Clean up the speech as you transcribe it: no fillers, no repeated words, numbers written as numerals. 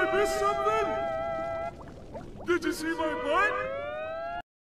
I miss something? Did you see my butt?